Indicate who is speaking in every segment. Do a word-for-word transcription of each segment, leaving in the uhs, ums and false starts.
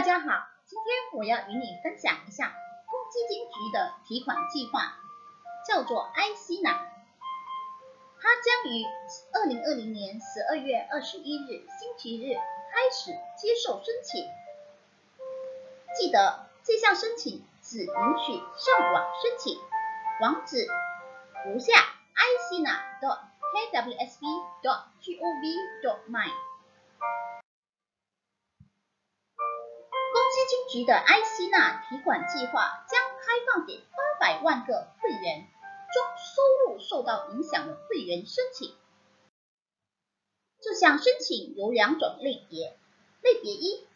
Speaker 1: 家好，今天我要与你分享一下公积金局的提款计划，叫做 I C N A。 它将于二零二零年十二月二十一日星期日开始接受申请。记得这项申请只允许上网申请，网址如下 i c n a dot k w s b dot gov dot my。 公积金局的 I C N A 提款计划将开放给八百万个会员中收入受到影响的会员申请。这项申请有两种类别，类别一，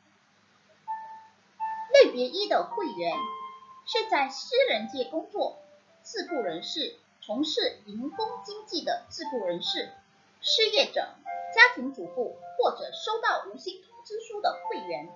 Speaker 1: 类别一的会员是在私人界工作、自雇人士、从事零工经济的自雇人士、失业者、家庭主妇或者收到无薪通知书的会员。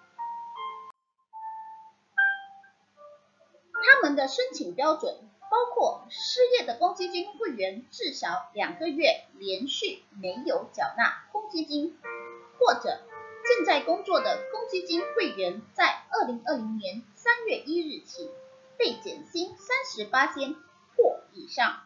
Speaker 1: 他们的申请标准包括失业的公积金会员至少两个月连续没有缴纳公积金，或者正在工作的公积金会员在二零二零年三月一日起被减薪 百分之三十 或以上。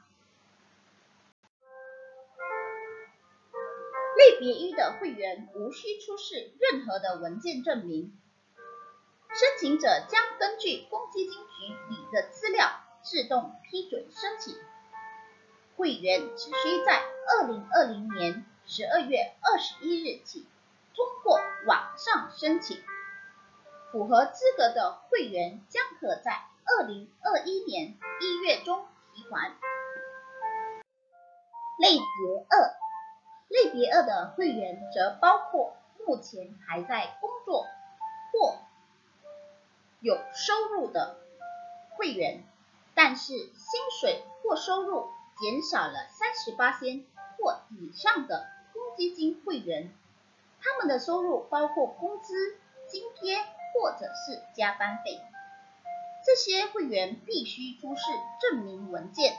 Speaker 1: 类别一的会员无需出示任何的文件证明，申请者将根据公积金局里的资料自动批准申请。会员只需在二零二零年十二月二十一日起通过网上申请，符合资格的会员将可在二零二一年一月中提款。类别二，类别二的会员则包括目前还在工作或有收入的会员，但是薪水或收入减少了 百分之三十 或以上的公积金会员，他们的收入包括工资、津贴或者是加班费。这些会员必须出示证明文件。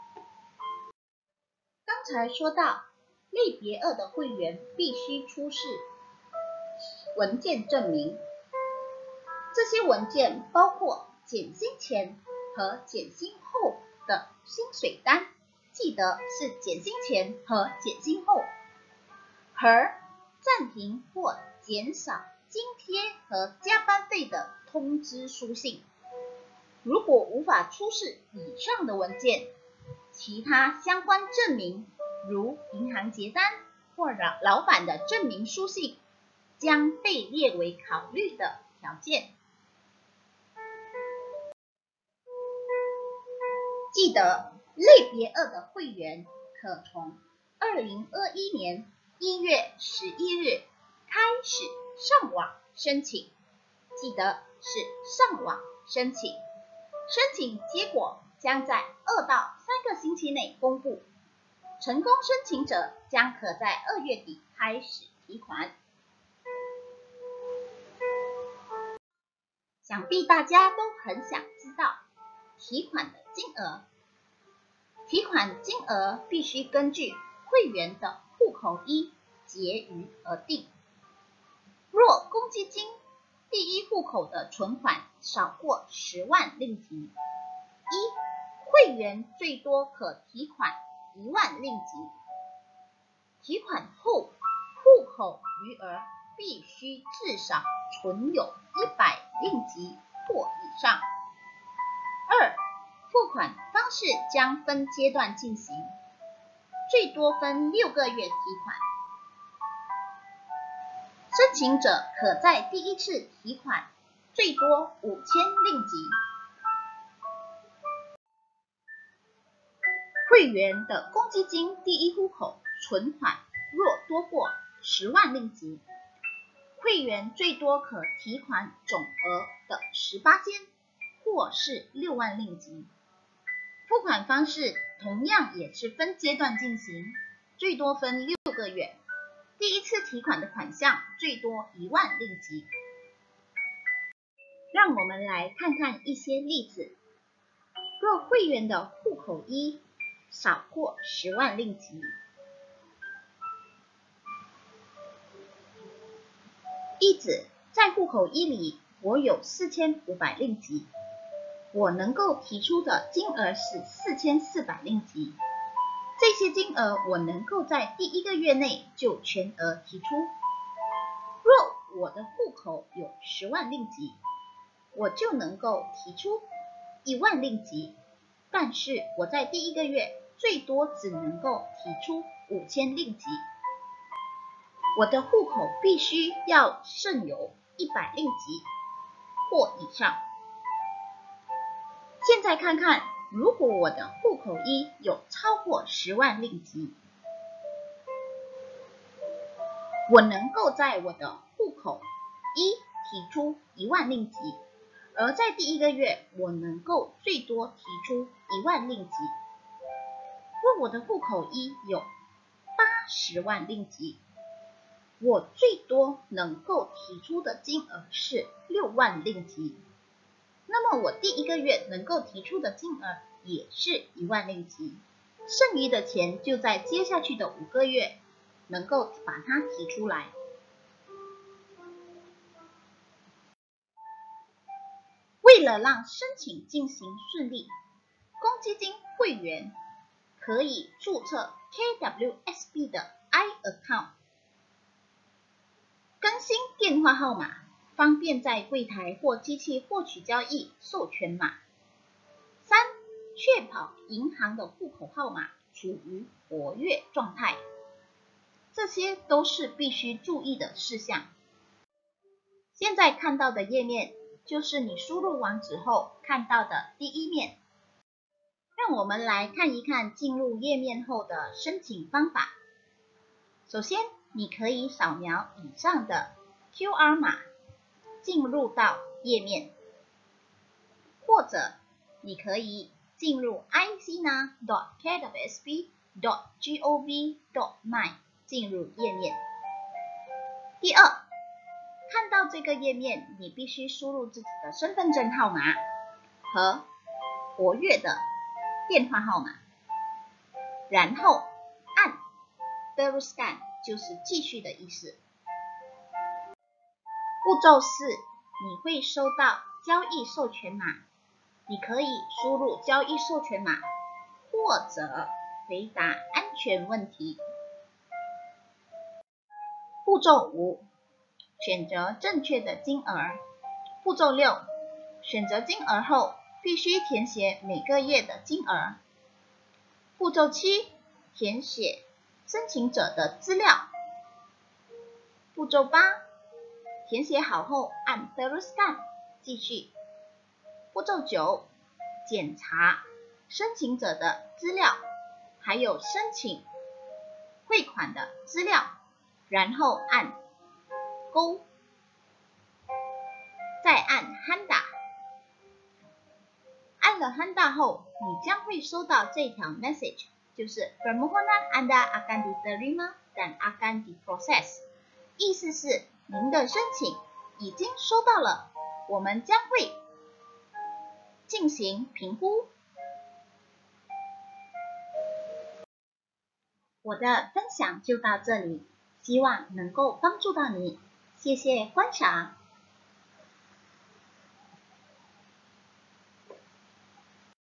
Speaker 1: 刚才说到，类别二的会员必须出示文件证明，这些文件包括减薪前和减薪后的薪水单，记得是减薪前和减薪后，和暂停或减少津贴和加班费的通知书信。如果无法出示以上的文件，其他相关证明，如银行结单或老老板的证明书信，将被列为考虑的条件。记得类别二的会员可从二零二一年一月十一日开始上网申请，记得是上网申请，申请结果将在二到三个星期内公布，成功申请者将可在二月底开始提款。想必大家都很想知道提款的金额。提款金额必须根据会员的户口一结余而定。若公积金第一户口的存款少过十万令吉，一会员最多可提款一万令吉。提款后户口余额必须至少存有一百令吉或以上。二付款方式将分阶段进行，最多分六个月提款。申请者可在第一次提款最多五千令吉。会员的公积金第一户口存款若多过十万令吉，会员最多可提款总额的 百分之十 或是六万令吉。付款方式同样也是分阶段进行，最多分六个月。第一次提款的款项最多一万令吉。让我们来看看一些例子。若会员的户口一少过十万令吉，一子在在户口一里，我有四千五百令吉，我能够提出的金额是四千四百令吉。这些金额我能够在第一个月内就全额提出。若我的户口有十万令吉，我就能够提出一万令吉，但是我在第一个月最多只能够提出五千令吉。我的户口必须要剩有一百令吉或以上。现在看看，如果我的户口一有超过十万令吉，我能够在我的户口一提出一万令吉，而在第一个月我能够最多提出一万令吉。若我的户口一有八十万令吉，我最多能够提出的金额是六万令吉，那么我第一个月能够提出的金额也是一万令吉，剩余的钱就在接下去的五个月能够把它提出来。为了让申请进行顺利，公积金会员可以注册 K W S B 的 I account， 更新电话号码，方便在柜台或机器获取交易授权码。三、确保银行的户口号码处于活跃状态，这些都是必须注意的事项。现在看到的页面就是你输入网址后看到的第一面。让我们来看一看进入页面后的申请方法。首先，你可以扫描以上的 Q R 码进入到页面，或者你可以进入 i c n a dot k w s b dot gov dot my 进入页面。第二，看到这个页面，你必须输入自己的身份证号码和活跃的电话号码，然后按 Double Scan， 就是继续的意思。步骤四，你会收到交易授权码，你可以输入交易授权码，或者回答安全问题。步骤五，选择正确的金额。步骤六，选择金额后必须填写每个月的金额。步骤七，填写申请者的资料。步骤八，填写好后按 Double Scan 继续。步骤九，检查申请者的资料，还有申请汇款的资料，然后按勾，再按 Handa。按了 Handa 后，你将会收到这条 message， 就是 Permohonan Anda akan diterima dan akan diproses， 意思是您的申请已经收到了，我们将会进行评估。我的分享就到这里，希望能够帮助到你，谢谢观赏。